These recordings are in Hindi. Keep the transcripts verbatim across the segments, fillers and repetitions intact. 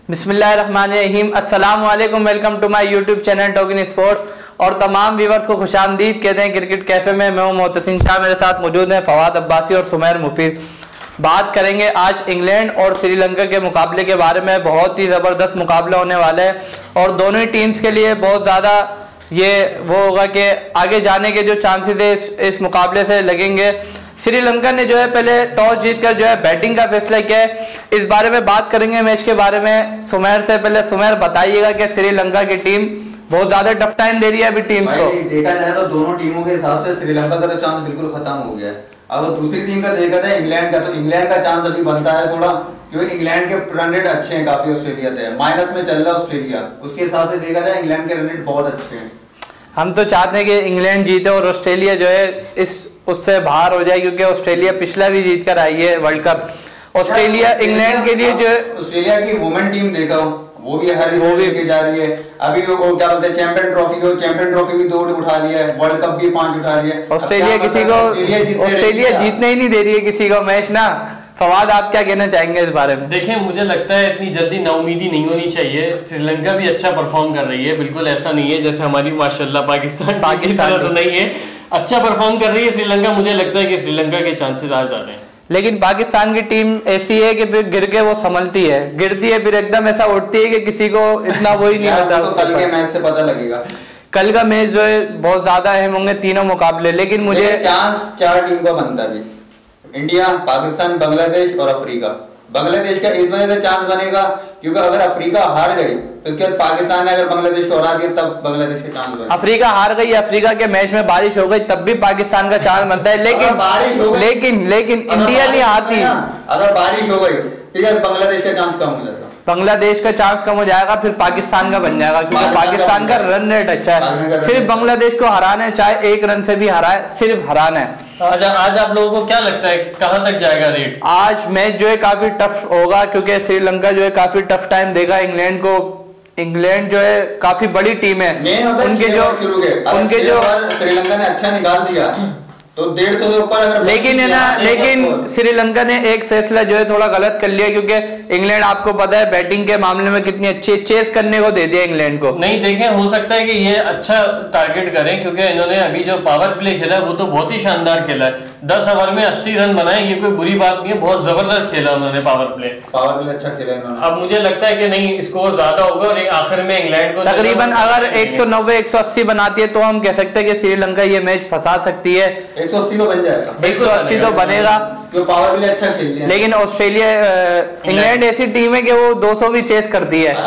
बिस्मिल्लाहिर्रहमानिर्रहीम, अस्सलाम वालेकुम, welcome to my YouTube channel talking sports और तमाम व्यूवर्स को खुशामदीद कहते हैं क्रिकेट कैफे में। मैं हूं मोहतसिन शाह, मेरे साथ मौजूद हैं फवाद अब्बासी और सुमैर मुफीद। बात करेंगे आज इंग्लैंड और श्रीलंका के मुकाबले के बारे में। बहुत ही ज़बरदस्त मुकाबला होने वाला है और दोनों ही टीम्स के लिए बहुत ज़्यादा ये वो होगा कि आगे जाने के जो चांसेस है इस, इस मुकाबले से लगेंगे। श्रीलंका ने जो है पहले टॉस जीतकर जो है बैटिंग का फैसला किया है। इस बारे में बात करेंगे मैच के बारे में सुमैर से। पहले सुमैर बताइएगा कि श्रीलंका की टीम बहुत ज्यादा टफ टाइम दे रही है अभी टीम्स को। देखा जाए तो दोनों टीमों के हिसाब से श्रीलंका का तो चांस बिल्कुल खत्म हो गया है। अब दूसरी टीम का देखा जाए इंग्लैंड का, तो इंग्लैंड का चांस अभी बनता है थोड़ा, क्योंकि इंग्लैंड के रन रेट अच्छे हैं काफी ऑस्ट्रेलिया से, माइनस में चल रहा है ऑस्ट्रेलिया। उसके हिसाब से देखा जाए इंग्लैंड के रन रेट बहुत अच्छे हैं। हम तो चाहते हैं कि इंग्लैंड जीते और ऑस्ट्रेलिया जो है इस उससे बाहर हो जाए, क्योंकि ऑस्ट्रेलिया पिछला भी जीत कर आई है वर्ल्ड कप। ऑस्ट्रेलिया इंग्लैंड के लिए जो है ऑस्ट्रेलिया की वुमेन टीम देखा वो भी हर वो भी लेके जा रही है। अभी वो क्या बोलते हैं चैंपियन ट्रॉफी को चैंपियन ट्रॉफी भी दो उठा लिया है, वर्ल्ड कप भी पांच उठा लिया है। ऑस्ट्रेलिया किसी को ऑस्ट्रेलिया जीतने ही नहीं दे रही है किसी को मैच ना। फवाद, आप क्या कहना चाहेंगे इस बारे में? देखिए, मुझे लगता है इतनी जल्दी नाउमीदी नहीं होनी चाहिए। श्रीलंका भी अच्छा परफॉर्म कर रही है, बिल्कुल ऐसा नहीं है जैसे हमारी माशाल्लाह पाकिस्तान पाकिस्तान तो नहीं है, अच्छा परफॉर्म कर रही है श्रीलंका। मुझे लगता है कि श्रीलंका के चांसेस आ जाते हैं, लेकिन पाकिस्तान की टीम ऐसी है कि फिर गिर के वो संभलती है, गिरती है फिर एकदम ऐसा उठती है कि किसी को इतना वो ही नहीं होता। तो कल के मैच से पता लगेगा। कल का मैच जो है बहुत ज्यादा अहम होंगे तीनों मुकाबले, लेकिन मुझे चांस चार टीम का बनता है, इंडिया, पाकिस्तान, बांग्लादेश और अफ्रीका। बांग्लादेश का इस वजह से चांस बनेगा क्योंकि अगर अफ्रीका हार गई तो उसके बाद पाकिस्तान ने अगर बांग्लादेश को हरा दिया तब बांग्लादेश के चांस बनेगा। अफ्रीका हार गई, अफ्रीका के मैच में बारिश हो गई तब भी पाकिस्तान का चांस बनता है, लेकिन बारिश हो गई लेकिन लेकिन इंडिया नहीं हारती। अगर बारिश हो गई फिर बांग्लादेश का चांस कम हो जाएगा, बांग्लादेश का चांस कम हो जाएगा, फिर पाकिस्तान का बन जाएगा, क्योंकि पाकिस्तान का रन रेट अच्छा है। सिर्फ बांग्लादेश को हराना है, चाहे एक रन से भी हराए, सिर्फ हराना है। आज आज आप लोगों को क्या लगता है कहां तक जाएगा रेट? आज मैच जो है काफी टफ होगा, क्योंकि श्रीलंका जो है काफी टफ टाइम देगा इंग्लैंड को। इंग्लैंड जो है काफी बड़ी टीम है, उनके जो उनके जो श्रीलंका ने अच्छा निकाल दिया तो डेढ़ सौ से ऊपर अगर, लेकिन है ना, लेकिन श्रीलंका ने एक फैसला जो है थोड़ा गलत कर लिया, क्योंकि इंग्लैंड आपको पता है बैटिंग के मामले में कितनी अच्छी चेस करने को दे दिया इंग्लैंड को। नहीं देखें, हो सकता है कि ये अच्छा टारगेट करें, क्योंकि इन्होंने अभी जो पावर प्ले खेला वो तो बहुत ही शानदार खेला है। दस ओवर में अस्सी रन बनाए, ये कोई बुरी बात नहीं है, बहुत जबरदस्त खेला उन्होंने पावर प्ले पावर प्ले अच्छा खेला इन्होंने। अब मुझे लगता है कि नहीं, स्कोर ज्यादा होगा और आखिर में इंग्लैंड को तकरीबन अगर एक सौ नब्बे एक सौ अस्सी बनाती है तो हम कह सकते हैं कि श्रीलंका ये मैच फंसा सकती है। एक सौ अस्सी तो बन जाएगा, एक सौ अस्सी तो बनेगा, जो पावर प्ले अच्छा खेल रही है। लेकिन ऑस्ट्रेलिया इंग्लैंड ऐसी टीम है कि वो दो सौ भी चेस करती है,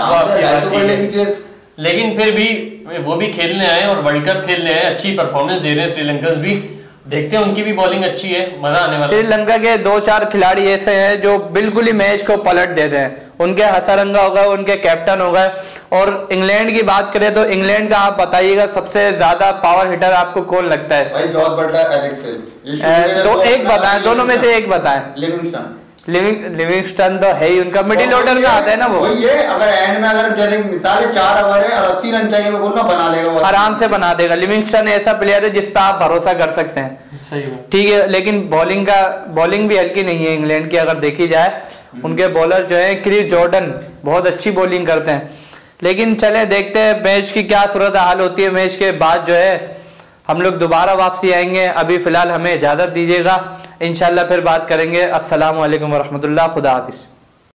लेकिन फिर भी वो भी खेलने आए और वर्ल्ड कप खेलने आए, अच्छी परफॉर्मेंस दे रहे हैं श्रीलंकन भी। देखते हैं, उनकी भी बॉलिंग अच्छी है, मजा आने वाला। श्रीलंका के दो चार खिलाड़ी ऐसे हैं जो बिल्कुल ही मैच को पलट देते हैं। उनके हसरंगा होगा, उनके कैप्टन होगा। और इंग्लैंड की बात करें तो इंग्लैंड का आप बताइएगा सबसे ज्यादा पावर हिटर आपको कौन लगता है? भाई जॉर्ज बटलर, एलेक्स हेल। दो एक बताएं, दोनों में से एक बताएं। लिविंगस्टन लिविंग लिविंगस्टन तो है ही, उनका मिडिल ऑर्डर में आता है ना वो। ये अगर एंड में अगर जैसे मिसाल चार ओवर है और अस्सी रन चाहिए, मैं बोलूं बना लेगा, आराम से बना देगा। लिविंगस्टन ऐसा प्लेयर है जिस पे आप भरोसा कर सकते हैं। सही है, ठीक है, लेकिन बॉलिंग का बॉलिंग भी हल्की नहीं है इंग्लैंड की अगर देखी जाए। उनके बॉलर जो है क्रिस जॉर्डन बहुत अच्छी बॉलिंग करते हैं। लेकिन चले देखते हैं मैच की क्या सूरत हाल होती है। मैच के बाद जो है हम लोग दोबारा वापसी आएंगे। अभी फिलहाल हमें इजाजत दीजिएगा, इंशाल्लाह फिर बात करेंगे। अस्सलाम वालेकुम वरहमतुल्लाह, खुदा हाफिज।